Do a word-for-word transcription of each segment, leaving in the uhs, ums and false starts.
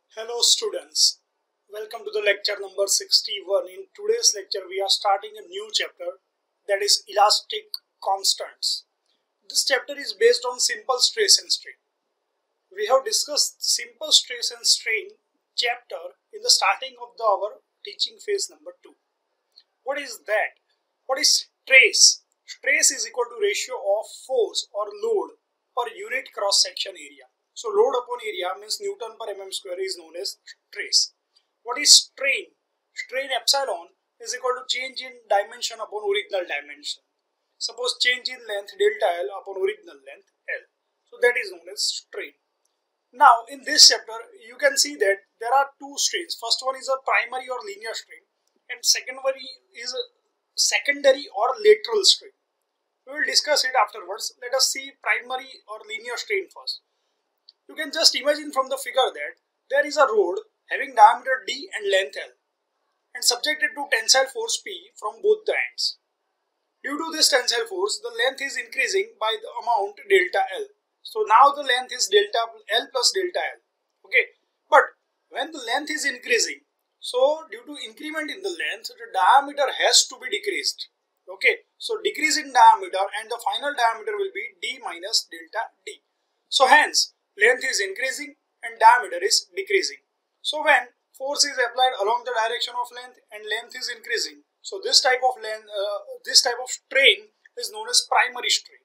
Hello students, welcome to the lecture number sixty-one. In today's lecture we are starting a new chapter, that is elastic constants. This chapter is based on simple stress and strain. We have discussed simple stress and strain chapter in the starting of the our teaching phase number two. What is that? What is stress? Stress is equal to ratio of force or load per unit cross section area. So load upon area means Newton per mm square is known as stress. What is strain? Strain epsilon is equal to change in dimension upon original dimension. Suppose change in length delta L upon original length L. So that is known as strain. Now in this chapter you can see that there are two strains. First one is a primary or linear strain and second one is a secondary or lateral strain. We will discuss it afterwards. Let us see primary or linear strain first. You can just imagine from the figure that there is a rod having diameter d and length L and subjected to tensile force P from both the ends. Due to this tensile force, the length is increasing by the amount delta L. So now the length is delta L plus delta L. Okay, but when the length is increasing, so due to increment in the length, the diameter has to be decreased. Okay, so decrease in diameter and the final diameter will be d minus delta d. So hence, length is increasing and diameter is decreasing. So when force is applied along the direction of length and length is increasing, so this type of length, uh, this type of strain is known as primary strain.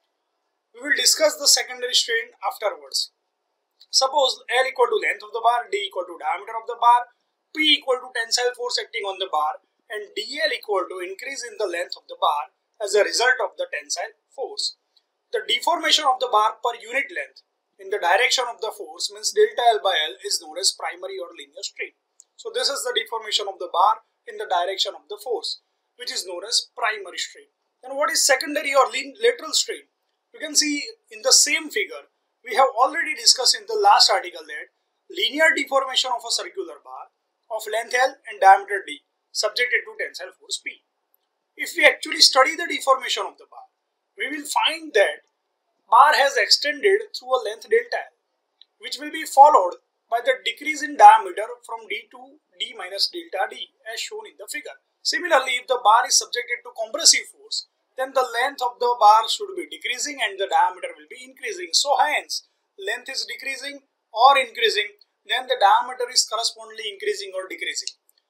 We will discuss the secondary strain afterwards. Suppose L equal to length of the bar, D equal to diameter of the bar, P equal to tensile force acting on the bar, and D L equal to increase in the length of the bar as a result of the tensile force. The deformation of the bar per unit length in the direction of the force means delta L by L is known as primary or linear strain. So this is the deformation of the bar in the direction of the force, which is known as primary strain. And what is secondary or lateral strain? You can see in the same figure, we have already discussed in the last article that linear deformation of a circular bar of length L and diameter D subjected to tensile force P. If we actually study the deformation of the bar, we will find that bar has extended through a length delta L, which will be followed by the decrease in diameter from D to D minus delta D as shown in the figure. Similarly, if the bar is subjected to compressive force, then the length of the bar should be decreasing and the diameter will be increasing. So hence, length is decreasing or increasing, then the diameter is correspondingly increasing or decreasing.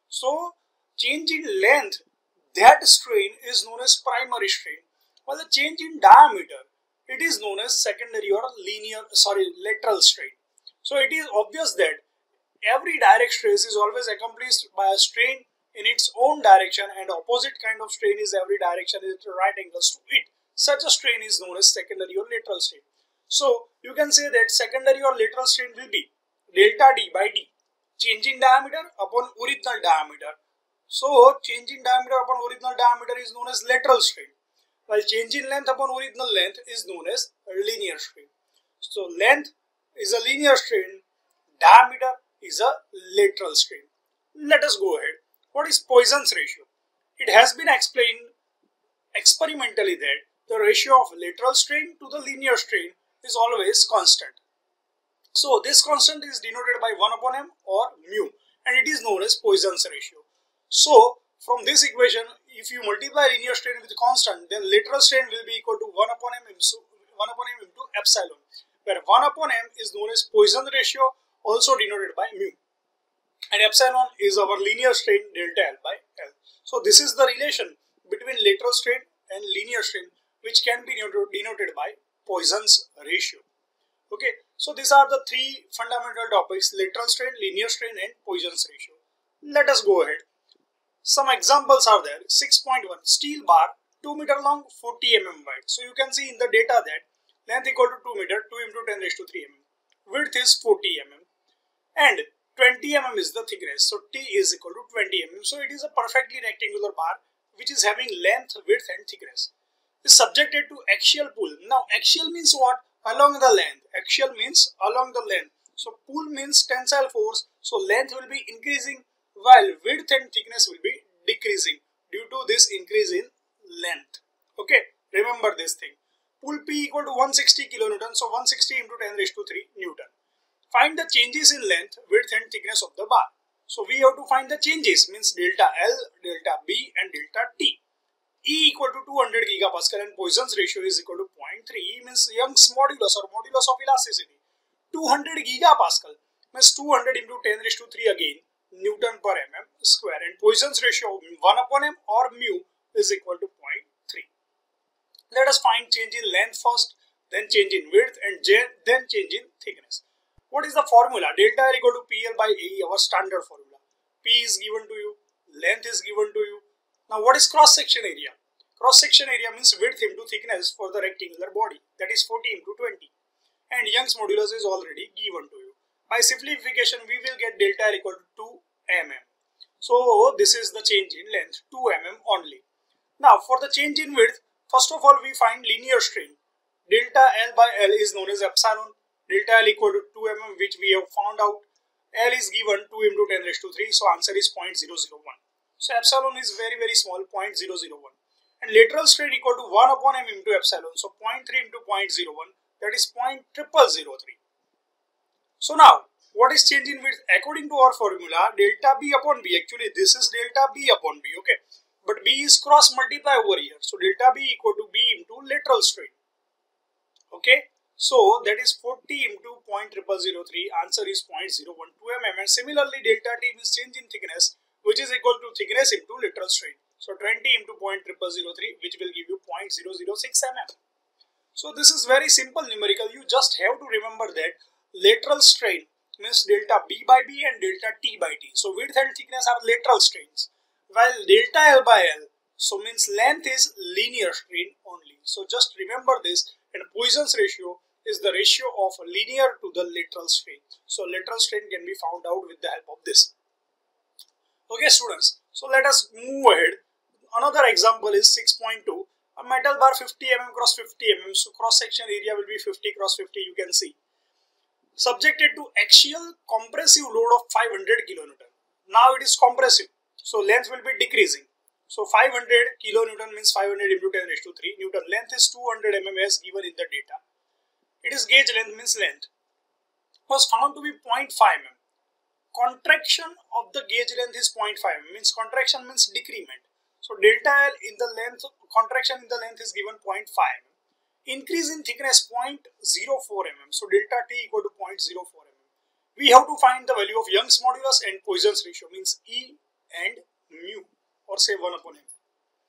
So change in length, that strain is known as primary strain, while the change in diameter, it is known as secondary or linear, sorry, lateral strain. So it is obvious that every direct stress is always accompanied by a strain in its own direction, and opposite kind of strain is every direction is at right angles to it. Such a strain is known as secondary or lateral strain. So you can say that secondary or lateral strain will be delta D by D, change in diameter upon original diameter. So change in diameter upon original diameter is known as lateral strain, while change in length upon original length is known as linear strain. So length is a linear strain, diameter is a lateral strain. Let us go ahead. What is Poisson's ratio? It has been explained experimentally that the ratio of lateral strain to the linear strain is always constant. So this constant is denoted by one upon m or mu, and it is known as Poisson's ratio. So from this equation, if you multiply linear strain with constant, then lateral strain will be equal to one upon m into one upon m into epsilon, where one upon m is known as Poisson's ratio, also denoted by mu, and epsilon is our linear strain delta L by L. So this is the relation between lateral strain and linear strain, which can be denoted by Poisson's ratio. Okay, so these are the three fundamental topics: lateral strain, linear strain, and Poisson's ratio. Let us go ahead. Some examples are there. six point one steel bar, two meter long, forty millimeters wide. So you can see in the data that length equal to two meter, two into ten raised to three millimeters. Width is forty millimeters and twenty millimeters is the thickness. So T is equal to twenty millimeters. So it is a perfectly rectangular bar which is having length, width and thickness. It is subjected to axial pull. Now axial means what? Along the length. Axial means along the length. So pull means tensile force. So length will be increasing while width and thickness will be decreasing due to this increase in length. Okay, remember this thing. Pull P equal to one hundred sixty kilonewton, so one hundred sixty into ten raised to three Newton. Find the changes in length, width and thickness of the bar. So we have to find the changes, means delta L, delta B and delta T. E equal to two hundred gigapascal and Poisson's ratio is equal to zero point three. E means Young's modulus or modulus of elasticity. two hundred gigapascal means two hundred into ten raised to three again Newton per mm square, and Poisson's ratio one upon m or mu is equal to zero point three. Let us find change in length first, then change in width and then change in thickness. What is the formula? Delta L equal to P L by A E, our standard formula. P is given to you, length is given to you. Now what is cross section area? Cross section area means width into thickness for the rectangular body, that is forty into twenty, and Young's modulus is already given to you. By simplification we will get delta L equal to two millimeters. So this is the change in length, two millimeters only. Now for the change in width, first of all we find linear strain. Delta L by L is known as epsilon. Delta L equal to two millimeters, which we have found out. L is given two into ten raised to three, so answer is zero point zero zero one. So epsilon is very very small, zero point zero zero one. And lateral strain equal to one upon m into epsilon, so zero point three into zero point zero one, that is zero point zero zero zero three. So now, what is change in width? According to our formula, delta B upon B, actually this is delta B upon B, okay. But B is cross multiply over here, so delta B equal to B into lateral strain, okay. So that is forty into zero point zero zero zero three, answer is zero point zero one two millimeters. And similarly, delta T means change in thickness, which is equal to thickness into lateral strain. So twenty into zero point zero zero zero three, which will give you zero point zero zero six millimeters. So this is very simple numerical. You just have to remember that lateral strain means delta B by B and delta T by T. So width and thickness are lateral strains, while delta L by L, so means length is linear strain only. So just remember this, and Poisson's ratio is the ratio of linear to the lateral strain. So lateral strain can be found out with the help of this. Okay students, so let us move ahead. Another example is six point two. A metal bar fifty millimeters cross fifty millimeters, so cross section area will be fifty cross fifty, you can see. Subjected to axial compressive load of five hundred kilonewton. Now it is compressive, so length will be decreasing. So five hundred kilonewton means five hundred into ten raised to three Newton. Length is two hundred millimeters as given in the data. It is gauge length means length. Was found to be zero point five millimeters. Contraction of the gauge length is zero point five millimeters, means contraction means decrement. So delta L in the length, contraction in the length is given zero point five millimeters. Increase in thickness zero point zero four millimeters. So delta T equal to zero point zero four millimeters. We have to find the value of Young's modulus and Poisson's ratio, means E and mu, or say one upon m.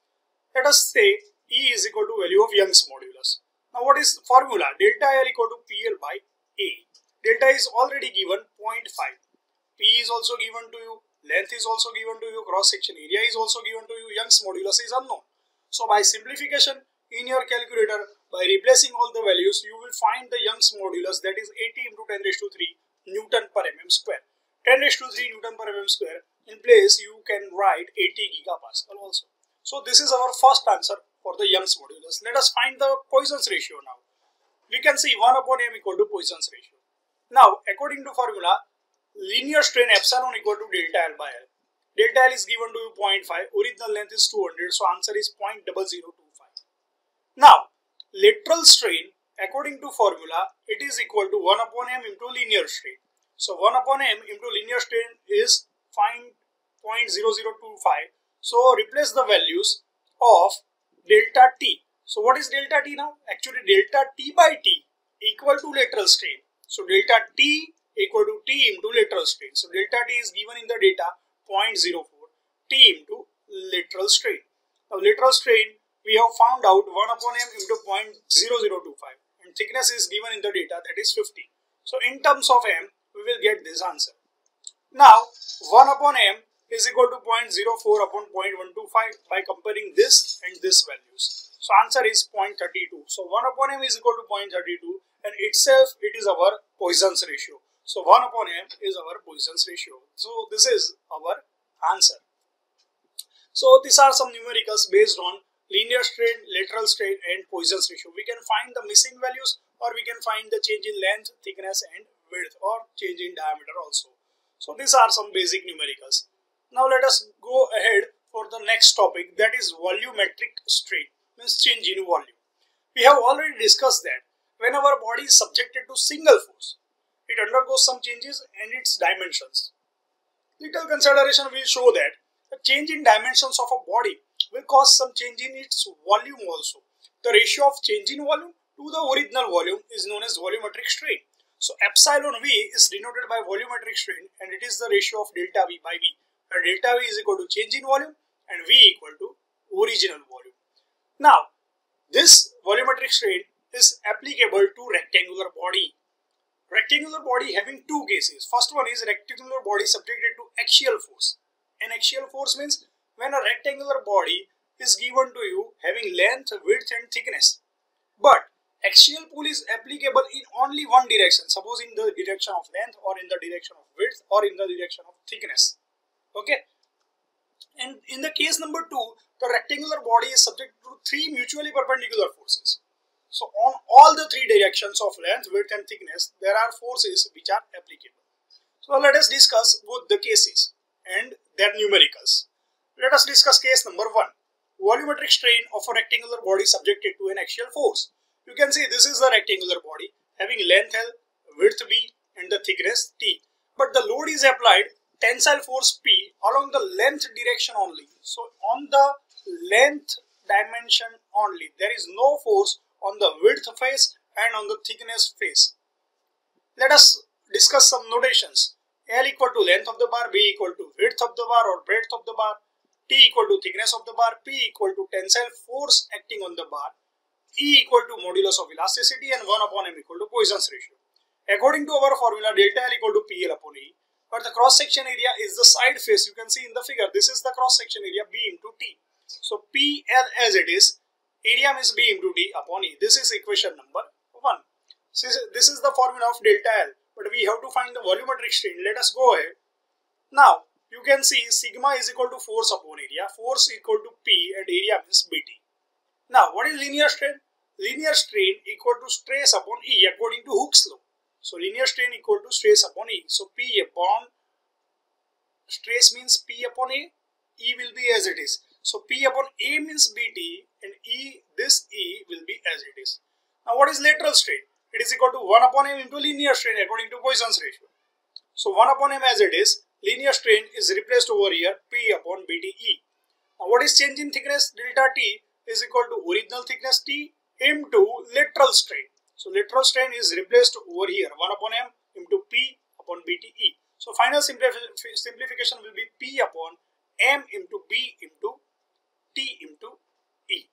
Let us say E is equal to value of Young's modulus. Now what is the formula? Delta L equal to P L by A. Delta is already given zero point five. P is also given to you. Length is also given to you. Cross section area is also given to you. Young's modulus is unknown. So by simplification in your calculator, by replacing all the values, you will find the Young's modulus, that is eighty into ten raised to three Newton per mm square. ten raised to three Newton per mm square. In place you can write eighty gigapascal also. So this is our first answer for the Young's modulus. Let us find the Poisson's ratio now. We can see one upon m equal to Poisson's ratio. Now according to formula, linear strain epsilon equal to delta L by L. Delta L is given to you zero point five, original length is two hundred, so answer is zero point zero zero two five. Now lateral strain according to formula, it is equal to one upon m into linear strain. So one upon m into linear strain is find zero point zero zero two five. So replace the values of delta T. So what is delta T now? Actually delta T by T equal to lateral strain. So delta T equal to T into lateral strain. So delta T is given in the data zero point zero four, T into lateral strain. Now lateral strain we have found out one upon m into zero point zero zero two five, and thickness is given in the data, that is fifty. So in terms of m we will get this answer. Now one upon m is equal to zero point zero four upon zero point one two five by comparing this and this values. So answer is zero point three two. So one upon m is equal to zero point three two, and itself it is our Poisson's ratio. So one upon m is our Poisson's ratio. So this is our answer. So these are some numericals based on linear strain, lateral strain and Poisson's ratio. We can find the missing values, or we can find the change in length, thickness and width, or change in diameter also. So these are some basic numericals. Now let us go ahead for the next topic, that is volumetric strain, means change in volume. We have already discussed that when our body is subjected to single force, it undergoes some changes in its dimensions. Little consideration will show that a change in dimensions of a body will cause some change in its volume also. The ratio of change in volume to the original volume is known as volumetric strain. So epsilon V is denoted by volumetric strain, and it is the ratio of delta V by V. Where delta V is equal to change in volume and V equal to original volume. Now, this volumetric strain is applicable to rectangular body. Rectangular body having two cases. First one is rectangular body subjected to axial force. An axial force means when a rectangular body is given to you having length, width and thickness. But axial pull is applicable in only one direction. Suppose in the direction of length, or in the direction of width, or in the direction of thickness. Okay. And in the case number two, the rectangular body is subject to three mutually perpendicular forces. So on all the three directions of length, width and thickness, there are forces which are applicable. So let us discuss both the cases and their numericals. Let us discuss case number one. Volumetric strain of a rectangular body subjected to an axial force. You can see this is the rectangular body having length L, width B and the thickness T. But the load is applied tensile force P along the length direction only. So on the length dimension only. There is no force on the width face and on the thickness face. Let us discuss some notations. L equal to length of the bar, B equal to width of the bar or breadth of the bar, T equal to thickness of the bar, P equal to tensile force acting on the bar, E equal to modulus of elasticity and one upon M equal to Poisson's ratio. According to our formula, delta L equal to P L upon E, but the cross section area is the side face. You can see in the figure, this is the cross section area B into T. So P L as it is, area means B into D upon E. This is equation number one. This is the formula of delta L, but we have to find the volumetric strain. Let us go ahead. Now, you can see sigma is equal to force upon area, force equal to P and area means B T. Now, what is linear strain? Linear strain equal to stress upon E according to Hooke's law. So, linear strain equal to stress upon E. So, P upon stress means P upon A, E will be as it is. So, P upon A means B T and E, this E will be as it is. Now, what is lateral strain? It is equal to one upon M into linear strain according to Poisson's ratio. So, one upon M as it is, linear strain is replaced over here, P upon B T E. Now, what is change in thickness? Delta T is equal to original thickness T into lateral strain. So, lateral strain is replaced over here, one upon M into P upon B T E. So, final simplification will be P upon M into B into T into E.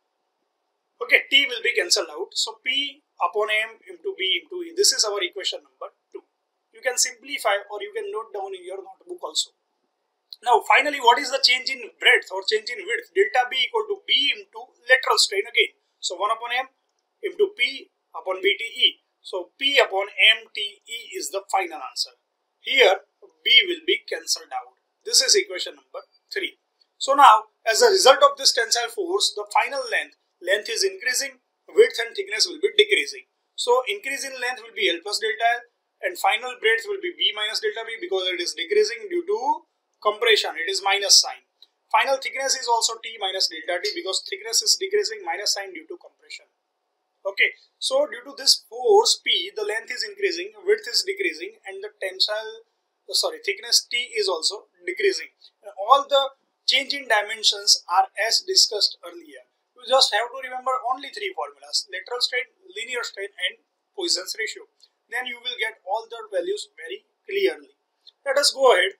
Okay, T will be cancelled out. So, P upon M into B into E. This is our equation number two. You can simplify or you can note down in your notebook also. Now, finally, what is the change in breadth or change in width? Delta B equal to B into lateral strain again. So, one upon M into P upon B T E. So, P upon M T E is the final answer. Here, B will be cancelled out. This is equation number three. So, now, as a result of this tensile force, the final length, length is increasing, width and thickness will be decreasing. So, increase in length will be L plus delta L and final breadth will be B minus delta B because it is decreasing due to compression. It is minus sign. Final thickness is also T minus delta T because thickness is decreasing, minus sign due to compression. Okay, so due to this force P, the length is increasing, width is decreasing and the tensile, sorry, thickness T is also decreasing. And all the change in dimensions are as discussed earlier. You just have to remember only three formulas: lateral strain, linear strain and Poisson's ratio. Then you will get all the values very clearly. Let us go ahead.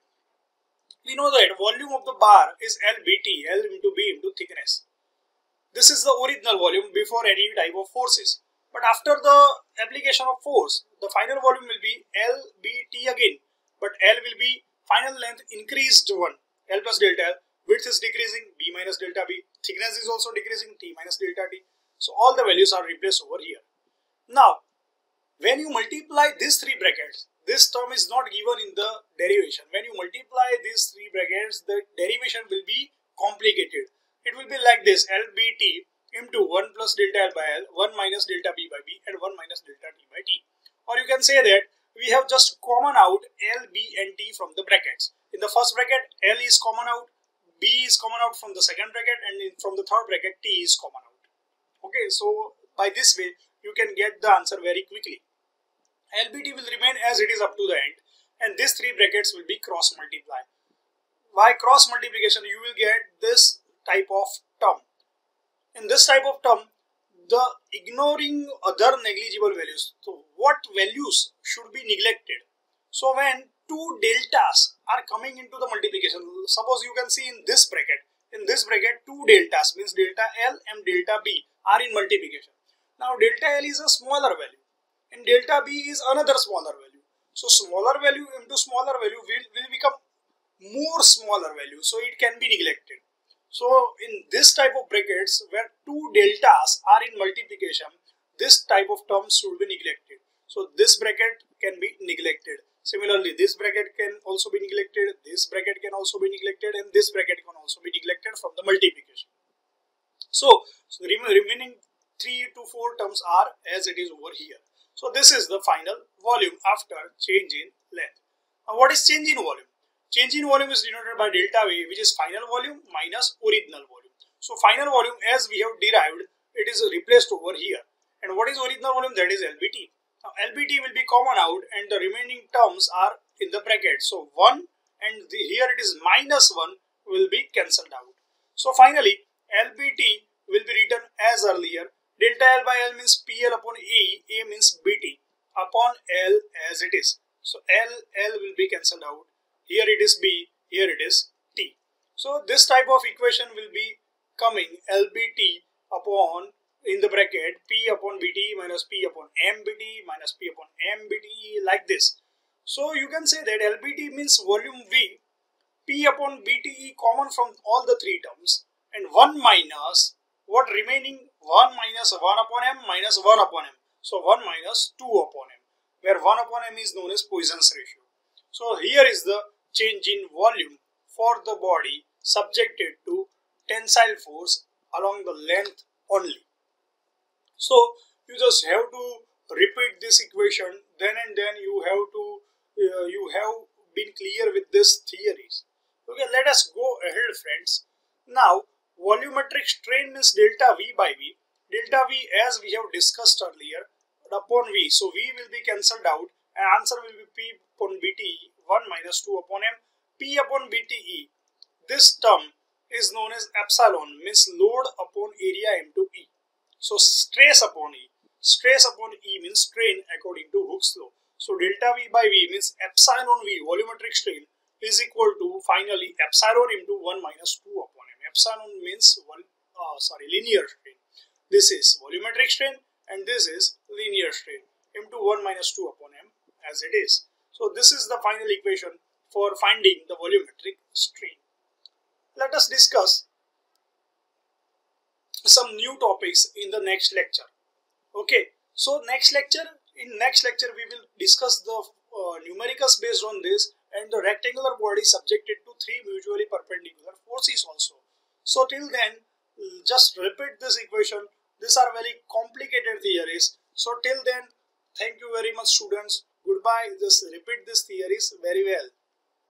We know that volume of the bar is L B T, L into B into thickness. This is the original volume before any type of forces. But after the application of force, the final volume will be L B T again. But L will be final length increased one, L plus delta L. Width is decreasing, B minus delta B. Thickness is also decreasing, T minus delta T. So all the values are replaced over here. Now, when you multiply these three brackets, this term is not given in the derivation. When you multiply these three brackets, the derivation will be complicated. It will be like this: L B T into one plus delta L by L, one minus delta B by B and one minus delta T by T. Or you can say that we have just common out L, B and T from the brackets. In the first bracket, L is common out, B is common out from the second bracket and in, from the third bracket, T is common out. Okay, so by this way, you can get the answer very quickly. L B T will remain as it is up to the end, and these three brackets will be cross multiplied. By cross multiplication, you will get this type of term. In this type of term, the ignoring other negligible values. So what values should be neglected? So when two deltas are coming into the multiplication, suppose you can see in this bracket, in this bracket two deltas means delta L and delta B are in multiplication. Now delta L is a smaller value and delta B is another smaller value. So smaller value into smaller value will, will become more smaller value, so it can be neglected. So in this type of brackets where two deltas are in multiplication, this type of terms should be neglected. So this bracket can be neglected. Similarly, this bracket can also be neglected, this bracket can also be neglected, and this bracket can also be neglected from the multiplication. So, so the remaining three to four terms are as it is over here. So this is the final volume after change in length. Now what is change in volume? Change in volume is denoted by delta V, which is final volume minus original volume. So final volume, as we have derived, it is replaced over here. And what is original volume? That is L B T. Now L B T will be common out and the remaining terms are in the bracket. So one and the, here it is minus one will be cancelled out. So finally L B T will be written as earlier. Delta L by L means P L upon E, A means B T upon L as it is. So L, L will be cancelled out. Here it is B, here it is T. So this type of equation will be coming L B T upon, in the bracket, P upon B T minus P upon M B T minus P upon M B T, like this. So you can say that L B T means volume V, P upon B T E common from all the three terms, and one minus, what remaining, one minus one upon M minus one upon M. So one minus two upon M, where one upon M is known as Poisson's ratio. So here is the change in volume for the body subjected to tensile force along the length only. So you just have to repeat this equation, then and then you have to uh, you have been clear with this theories. Okay, let us go ahead, friends. Now volumetric strain means delta V by V. Delta V, as we have discussed earlier, upon V. So V will be cancelled out and answer will be P upon B T E, one minus two upon M. P upon B T E. This term is known as epsilon, means load upon area into E. So stress upon E. Stress upon E means strain according to Hooke's law. So delta V by V means epsilon V, volumetric strain, is equal to finally epsilon into one minus two upon M. Epsilon means one, uh, sorry, linear strain. This is volumetric strain and this is linear strain into one minus two upon M as it is. So this is the final equation for finding the volumetric strain. Let us discuss some new topics in the next lecture. Okay, so next lecture, in next lecture we will discuss the uh, numericals based on this and the rectangular body subjected to three mutually perpendicular forces also. So till then, just repeat this equation. These are very complicated theories. So till then, thank you very much students. Goodbye. Just repeat these theories very well.